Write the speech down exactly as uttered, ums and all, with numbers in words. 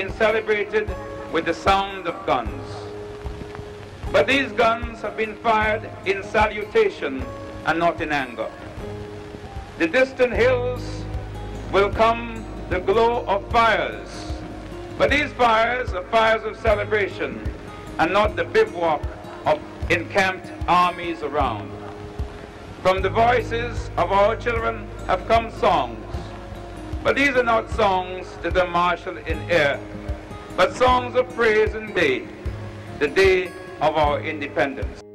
been celebrated with the sound of guns. But these guns have been fired in salutation and not in anger. The distant hills will come the glow of fires, but these fires are fires of celebration and not the bivouac of encamped armies around. From the voices of our children have come songs, but these are not songs that are marshaled in air, but songs of praise and day, the day of our independence.